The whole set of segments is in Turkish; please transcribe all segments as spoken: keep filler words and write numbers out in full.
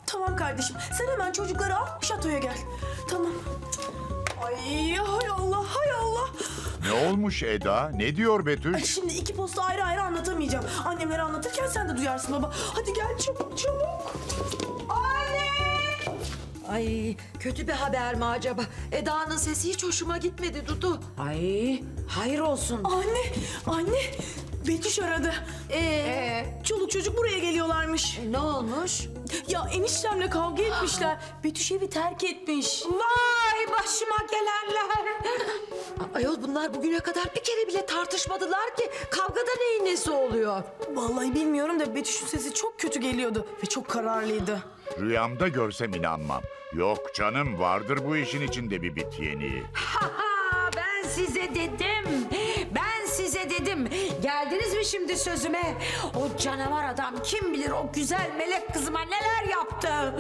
Tamam kardeşim, sen hemen çocukları al, şatoya gel. Tamam. Ay hay Allah, hay Allah. Ne olmuş Eda? Ne diyor Betüş? Şimdi iki posta ayrı ayrı anlatamayacağım. Annemlere anlatırken sen de duyarsın baba. Hadi gel çabuk çabuk. Anne! Ay kötü bir haber mi acaba? Eda'nın sesi hiç hoşuma gitmedi Dudu. Ay hayır olsun. Anne, anne. Betüş aradı. Ee, Çoluk çocuk buraya geliyorlarmış. ne olmuş? Ya eniştemle kavga etmişler. Betüş evi terk etmiş. Vay başıma gelenler. Ayol bunlar bugüne kadar bir kere bile tartışmadılar ki. Kavgada neyin nesi oluyor? Vallahi bilmiyorum da Betüş'ün sesi çok kötü geliyordu ve çok kararlıydı. Rüyamda görsem inanmam. Yok canım, vardır bu işin içinde bir bit yeniği. Ha, ben size dedim. Ben size dedim. Geldiniz mi şimdi sözüme? O canavar adam kim bilir o güzel melek kızıma neler yaptı.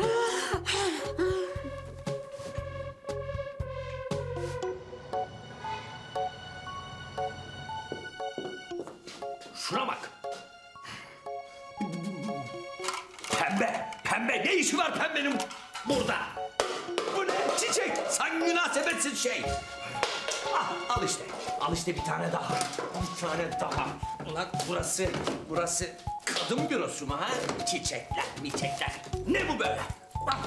Şuna bak. Pembe, pembe. Ne işi var pembenin burada? Bu ne? Çiçek. Sen münasebetsiz şey. Ah, al işte. Al işte bir tane daha. Bir tane daha. Ulan burası, burası kadın bürosu mu ha? Çiçekler, miçekler. Ne bu böyle? Ah.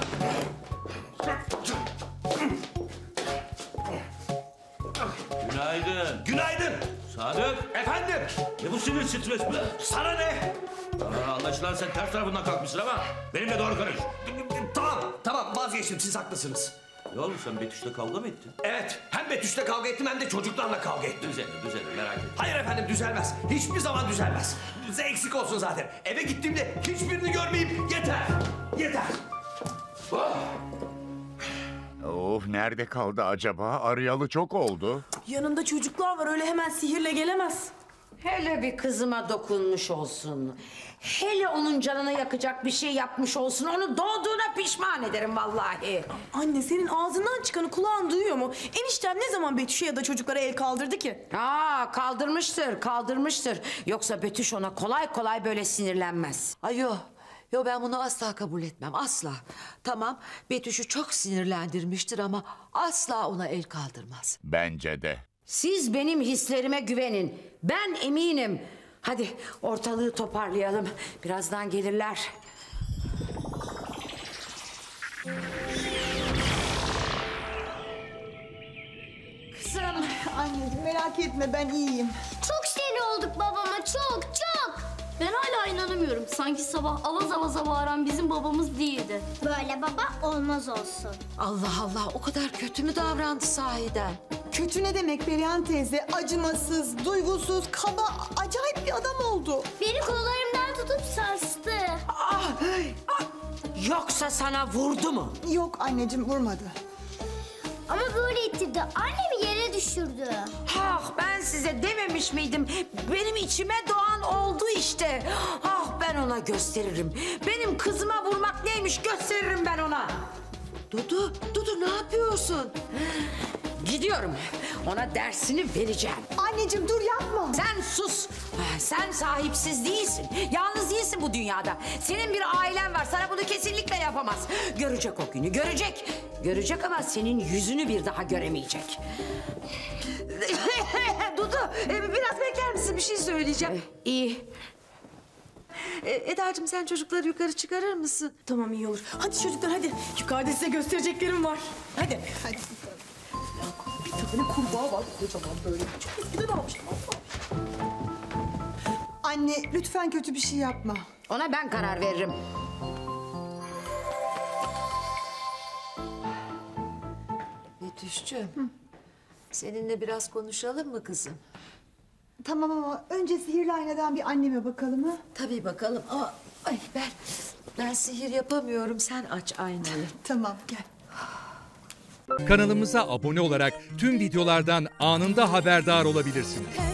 Günaydın. Günaydın. Sadık. Efendim. Ne bu sinir stres bu? Sana ne? Aa, anlaşılan sen ters tarafından kalkmışsın ama benimle doğru konuş. Tamam, tamam vazgeçtim. Siz haklısınız. Ne oldu sen Betüş'le kavga mı ettin? Evet, hem Betüş'le kavga ettim hem de çocuklarla kavga ettim. Düzelir düzelir merak etme. Hayır efendim düzelmez. Hiçbir zaman düzelmez. Bize eksik olsun zaten. Eve gittiğimde hiçbirini görmeyeyim. Yeter. Yeter. Oh. Of, nerede kaldı acaba? Arayalı çok oldu. Yanında çocuklar var, öyle hemen sihirle gelemez. Hele bir kızıma dokunmuş olsun. Hele onun canına yakacak bir şey yapmış olsun. Onu doğduğuna pişman ederim vallahi. Anne, senin ağzından çıkanı kulağın duyuyor mu? Eniştem ne zaman Betüş'e ya da çocuklara el kaldırdı ki? Aa, kaldırmıştır, kaldırmıştır. Yoksa Betüş ona kolay kolay böyle sinirlenmez. Ay yo, yo ben bunu asla kabul etmem, asla. Tamam, Betüş'ü çok sinirlendirmiştir ama asla ona el kaldırmaz. Bence de. Siz benim hislerime güvenin. Ben eminim. Hadi ortalığı toparlayalım. Birazdan gelirler. Kızım, anneciğim merak etme ben iyiyim. Çok sinirli olduk babama, çok çok. Ben hala inanamıyorum. Sanki sabah avaz avaza bağıran bizim babamız değildi. Böyle baba olmaz olsun. Allah Allah, o kadar kötü mü davrandı sahiden? Kötü ne demek Perihan teyze? Acımasız, duygusuz, kaba, acayip bir adam oldu. Beni kollarımdan tutup sarstı. Ah, ah, yoksa sana vurdu mu? Yok anneciğim vurmadı. Ama böyle ittirdi. Annemi yere düşürdü. Ah, ben size dememiş miydim? Benim içime doğan oldu işte. Ah, ben ona gösteririm. Benim kızıma vurmak neymiş gösteririm ben ona. Dudu, Dudu ne yapıyorsun? Gidiyorum. Ona dersini vereceğim. Anneciğim dur yapma. Sen sus. Ah, sen sahipsiz değilsin. Yalnız değilsin bu dünyada. Senin bir ailen var. Sana bunu kesinlikle yapamaz. Görecek o günü, görecek. Görecek ama senin yüzünü bir daha göremeyecek. Dudu, e, biraz bekler misin? Bir şey söyleyeceğim. İyi. E, Eda'cığım sen çocukları yukarı çıkarır mısın? Tamam, iyi olur. Hadi çocuklar hadi. Yukarıda size göstereceklerim var. Hadi. Hadi. Bir tane kurbağa var kocaman böyle. Çok eskiden almıştım. Anne lütfen kötü bir şey yapma. Ona ben karar veririm. Betüş'cüğüm, seninle biraz konuşalım mı kızım? Tamam ama önce sihirli aynadan bir anneme bakalım ha. Tabii bakalım ama ay ben ben sihir yapamıyorum. Sen aç aynayı. Tamam gel. Kanalımıza abone olarak tüm videolardan anında haberdar olabilirsiniz.